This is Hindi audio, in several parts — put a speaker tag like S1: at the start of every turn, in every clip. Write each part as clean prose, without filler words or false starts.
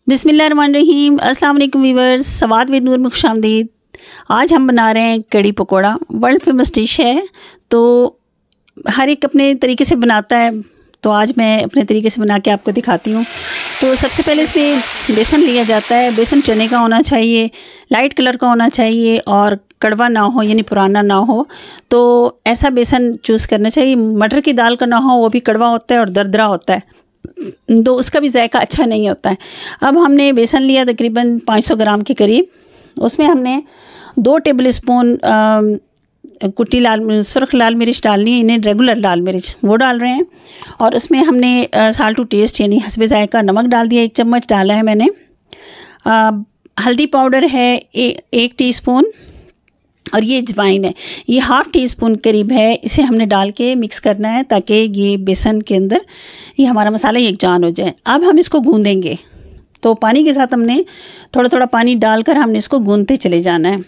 S1: बिस्मिल्लाहिर्रहमानिर्रहीम। अस्सलाम वालेकुम वीवर्स, सवाद विद नूर में खुशामदीद। आज हम बना रहे हैं कड़ी पकोड़ा। वर्ल्ड फेमस डिश है, तो हर एक अपने तरीके से बनाता है, तो आज मैं अपने तरीके से बना के आपको दिखाती हूँ। तो सबसे पहले इसमें बेसन लिया जाता है। बेसन चने का होना चाहिए, लाइट कलर का होना चाहिए और कड़वा ना हो, यानी पुराना ना हो। तो ऐसा बेसन चूज़ करना चाहिए। मटर की दाल का ना हो, वो भी कड़वा होता है और दरदरा होता है, तो उसका भी जायका अच्छा नहीं होता है। अब हमने बेसन लिया तकरीबन 500 ग्राम के करीब। उसमें हमने 2 टेबल स्पून कुटी सुर्ख लाल मिर्च डालनी है, इन्हें रेगुलर लाल मिर्च वो डाल रहे हैं। और उसमें हमने साल्ट टू टेस्ट यानी हस्बे जायका नमक डाल दिया, 1 चम्मच डाला है मैंने। हल्दी पाउडर है 1 टीस्पून, और ये अजवाइन है, ये ½ टीस्पून करीब है। इसे हमने डाल के मिक्स करना है ताकि ये बेसन के अंदर ये हमारा मसाला यकजान हो जाए। अब हम इसको गूंदेंगे, तो पानी के साथ हमने थोड़ा थोड़ा पानी डालकर हमने इसको गूंदते चले जाना है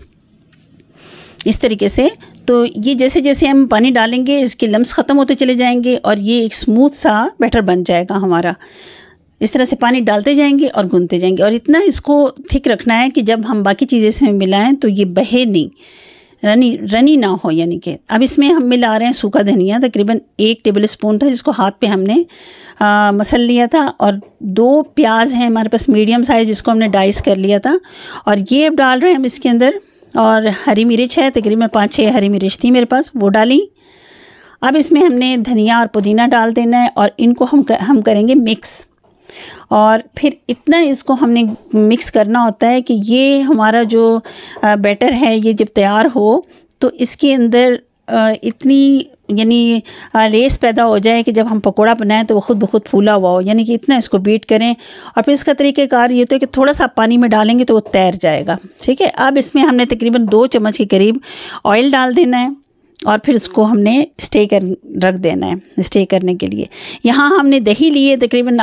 S1: इस तरीके से। तो ये जैसे जैसे हम पानी डालेंगे इसके लम्स ख़त्म होते चले जाएंगे और ये एक स्मूथ सा बैटर बन जाएगा हमारा। इस तरह से पानी डालते जाएंगे और गूंदते जाएंगे, और इतना इसको थिक रखना है कि जब हम बाकी चीज़ें इसमें मिलाएं तो ये बहे नहीं, रनी ना हो। यानी कि अब इसमें हम मिला रहे हैं सूखा धनिया, तकरीबन 1 टेबल स्पून था, जिसको हाथ पे हमने मसल लिया था। और 2 प्याज हैं हमारे पास मीडियम साइज़, जिसको हमने डाइस कर लिया था, और ये अब डाल रहे हैं हम इसके अंदर। और हरी मिर्च है, तकरीबन 5-6 हरी मिर्च थी मेरे पास, वो डाली। अब इसमें हमने धनिया और पुदीना डाल देना है और इनको हम करेंगे मिक्स। और फिर इतना इसको हमने मिक्स करना होता है कि ये हमारा जो बैटर है ये जब तैयार हो तो इसके अंदर इतनी यानी लेस पैदा हो जाए कि जब हम पकोड़ा बनाएं तो वो खुद ब खुद फूला हुआ हो। यानी कि इतना इसको बीट करें। और फिर इसका तरीक़ेकार ये तो है कि थोड़ा सा पानी में डालेंगे तो वो तैर जाएगा। ठीक है, अब इसमें हमने तकरीबन 2 चम्मच के करीब ऑयल डाल देना है और फिर इसको हमने रख देना है स्टे करने के लिए। यहाँ हमने दही ली है तकरीबन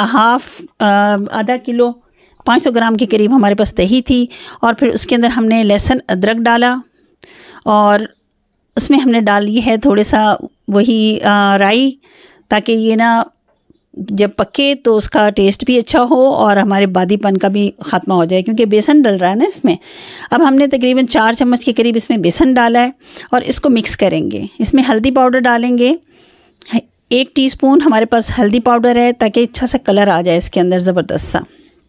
S1: आधा किलो, 500 ग्राम के करीब हमारे पास दही थी। और फिर उसके अंदर हमने लहसुन अदरक डाला, और उसमें हमने डाली है थोड़ा सा वही राई, ताकि ये ना जब पके तो उसका टेस्ट भी अच्छा हो और हमारे बादीपन का भी ख़त्मा हो जाए, क्योंकि बेसन डल रहा है ना इसमें। अब हमने तकरीबन 4 चम्मच के करीब इसमें बेसन डाला है और इसको मिक्स करेंगे। इसमें हल्दी पाउडर डालेंगे, 1 टीस्पून हमारे पास हल्दी पाउडर है, ताकि अच्छा सा कलर आ जाए इसके अंदर ज़बरदस्त सा।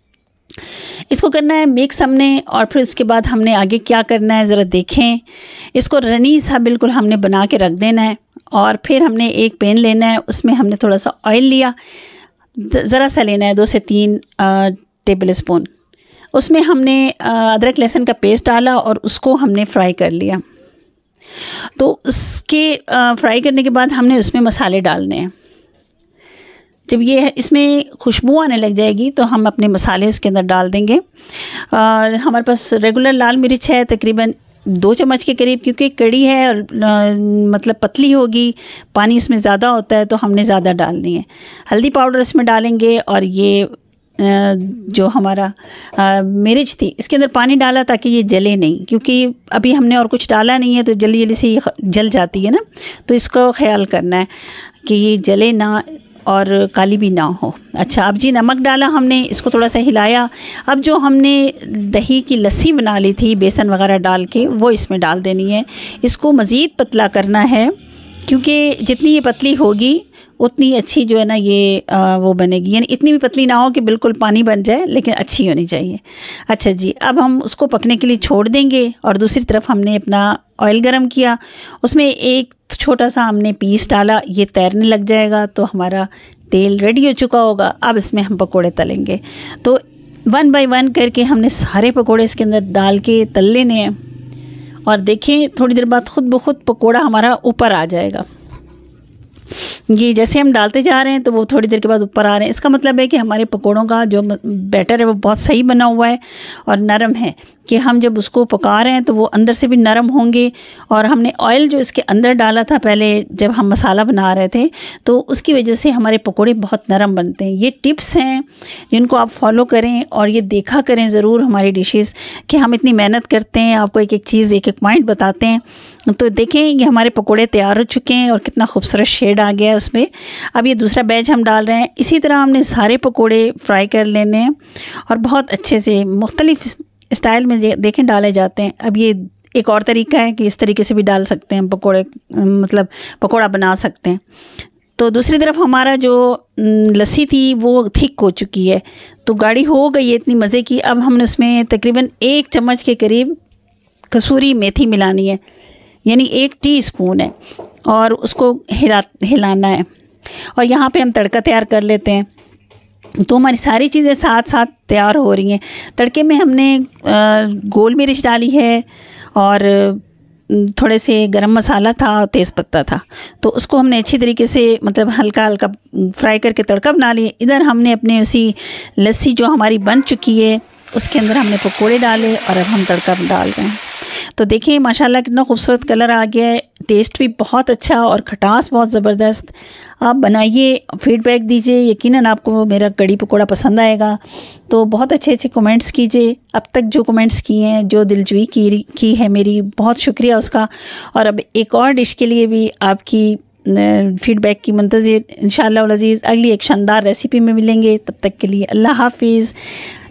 S1: इसको करना है मिक्स हमने, और फिर उसके बाद हमने आगे क्या करना है ज़रा देखें। इसको रनी सा बिल्कुल हमने बना के रख देना है। और फिर हमने एक पैन लेना है, उसमें हमने थोड़ा सा ऑयल लिया, ज़रा सा लेना है, 2 से 3 टेबल स्पून। उसमें हमने अदरक लहसुन का पेस्ट डाला और उसको हमने फ्राई कर लिया। तो उसके फ्राई करने के बाद हमने उसमें मसाले डालने हैं। जब ये इसमें खुशबू आने लग जाएगी तो हम अपने मसाले उसके अंदर डाल देंगे। हमारे पास रेगुलर लाल मिर्च है तकरीबन 2 चम्मच के करीब, क्योंकि कड़ी है और मतलब पतली होगी, पानी इसमें ज़्यादा होता है तो हमने ज़्यादा डालनी है। हल्दी पाउडर इसमें डालेंगे, और ये जो हमारा मिर्च थी इसके अंदर पानी डाला ताकि ये जले नहीं, क्योंकि अभी हमने और कुछ डाला नहीं है तो जल्दी जल्दी से ये जल जाती है ना, तो इसको ख्याल करना है कि ये जले ना और काली भी ना हो। अच्छा, अब जी नमक डाला हमने, इसको थोड़ा सा हिलाया। अब जो हमने दही की लस्सी बना ली थी बेसन वगैरह डाल के, वो इसमें डाल देनी है। इसको मज़ीद पतला करना है, क्योंकि जितनी ये पतली होगी उतनी अच्छी जो है ना ये वो बनेगी। यानी इतनी भी पतली ना हो कि बिल्कुल पानी बन जाए, लेकिन अच्छी होनी चाहिए। अच्छा जी, अब हम उसको पकने के लिए छोड़ देंगे। और दूसरी तरफ हमने अपना ऑयल गरम किया, उसमें एक छोटा सा हमने पीस डाला, ये तैरने लग जाएगा तो हमारा तेल रेडी हो चुका होगा। अब इसमें हम पकोड़े तलेंगे। तो 1 बाय 1 करके हमने सारे पकोड़े इसके अंदर डाल के तल लेने हैं, और देखें थोड़ी देर बाद खुद ब खुद पकोड़ा हमारा ऊपर आ जाएगा। ये जैसे हम डालते जा रहे हैं तो वो थोड़ी देर के बाद ऊपर आ रहे हैं। इसका मतलब है कि हमारे पकोड़ों का जो बैटर है वो बहुत सही बना हुआ है और नरम है, कि हम जब उसको पका रहे हैं तो वो अंदर से भी नरम होंगे। और हमने ऑयल जो इसके अंदर डाला था पहले जब हम मसाला बना रहे थे, तो उसकी वजह से हमारे पकोड़े बहुत नरम बनते हैं। ये टिप्स हैं जिनको आप फॉलो करें और ये देखा करें ज़रूर हमारी डिशेस, कि हम इतनी मेहनत करते हैं, आपको एक एक चीज़ एक एक पॉइंट बताते हैं। तो देखें ये हमारे पकोड़े तैयार हो चुके हैं और कितना खूबसूरत शेड रेड आ गया है उसमें। अब ये दूसरा बैच हम डाल रहे हैं। इसी तरह हमने सारे पकोड़े फ्राई कर लेने हैं और बहुत अच्छे से मुख्तलिफ स्टाइल में देखें डाले जाते हैं। अब ये एक और तरीका है कि इस तरीके से भी डाल सकते हैं पकोड़े, मतलब पकोड़ा बना सकते हैं। तो दूसरी तरफ हमारा जो लस्सी थी वो थिक हो चुकी है, तो गाढ़ी हो गई है इतनी मज़े की। अब हमने उसमें तकरीबन 1 चम्मच के करीब कसूरी मेथी मिलानी है, यानी 1 टीस्पून है, और उसको हिलाना है। और यहाँ पे हम तड़का तैयार कर लेते हैं। तो हमारी सारी चीज़ें साथ साथ तैयार हो रही हैं। तड़के में हमने गोल मिर्च डाली है और थोड़े से गरम मसाला था और तेज़पत्ता था, तो उसको हमने अच्छी तरीके से मतलब हल्का हल्का फ्राई करके तड़का बना लिया। इधर हमने अपने उसी लस्सी जो हमारी बन चुकी है उसके अंदर हमने पकोड़े डाले और अब हम तड़का डाल रहे हैं। तो देखिए माशाल्लाह कितना खूबसूरत कलर आ गया है, टेस्ट भी बहुत अच्छा और खटास बहुत ज़बरदस्त। आप बनाइए, फीडबैक दीजिए, यकीनन आपको मेरा कड़ी पकोड़ा पसंद आएगा। तो बहुत अच्छे अच्छे कमेंट्स कीजिए। अब तक जो कमेंट्स किए हैं, जो दिलजोई की है मेरी, बहुत शुक्रिया उसका। और अब एक और डिश के लिए भी आपकी फीडबैक की मुंतज़िर। इंशाअल्लाह अज़ीज़ अगली एक शानदार रेसिपी में मिलेंगे। तब तक के लिए अल्लाह हाफिज़।